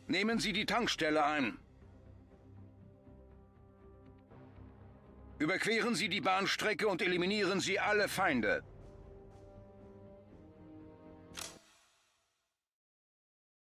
Nehmen Sie die Tankstelle ein. Überqueren Sie die Bahnstrecke und eliminieren Sie alle Feinde.